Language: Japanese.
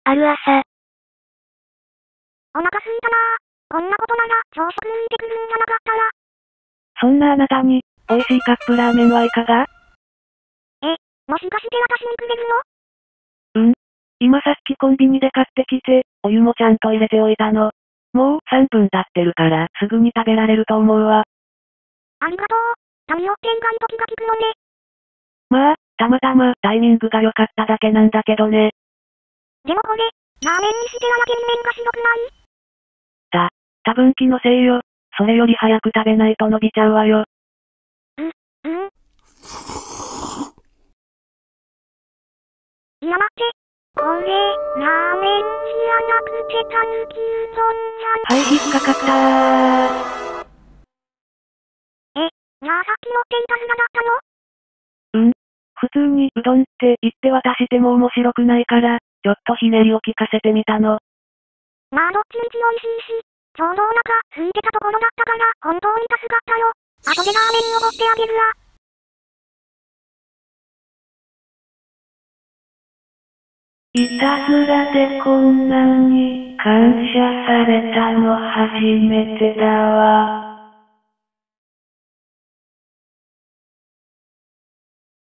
ある朝。 お腹すいたなぁ。こんなことなら朝食抜いてくるんじゃなかったら。 そんなあなたに、美味しいカップラーメンはいかが？ もしかして私にくれるの？ うん。今さっきコンビニで買ってきて、お湯もちゃんと入れておいたの。もう3分経ってるから、すぐに食べられると思うわ。 ありがとう。谷よって意外と気が利くのね。 まあ、たまたまタイミングが良かっただけなんだけどね。 でもこれ、ラーメンにしてはやけん麺が白くない？ 多分気のせいよ。それより早く食べないと伸びちゃうわよ。 いや待って。これ、ラーメンじゃなくてたぬきうどんじゃん。 はい、引っかかったー。 じゃあさっき持っていた姿だったの？ うん。普通にうどんって言って渡しても面白くないから、ちょっとひねりを聞かせてみたの。 まあどっちみち美味しいし、ちょうどお腹空いてたところだったから本当に助かったよ。後でラーメンおごってあげるわ。 いたずらでこんなに感謝されたの初めてだわ。